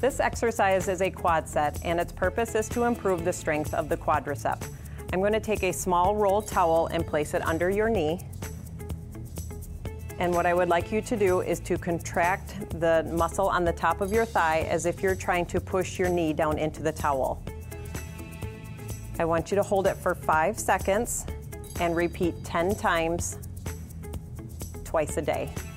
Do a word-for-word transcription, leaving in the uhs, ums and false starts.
This exercise is a quad set, and its purpose is to improve the strength of the quadricep. I'm going to take a small rolled towel and place it under your knee. And what I would like you to do is to contract the muscle on the top of your thigh as if you're trying to push your knee down into the towel. I want you to hold it for five seconds and repeat ten times, twice a day.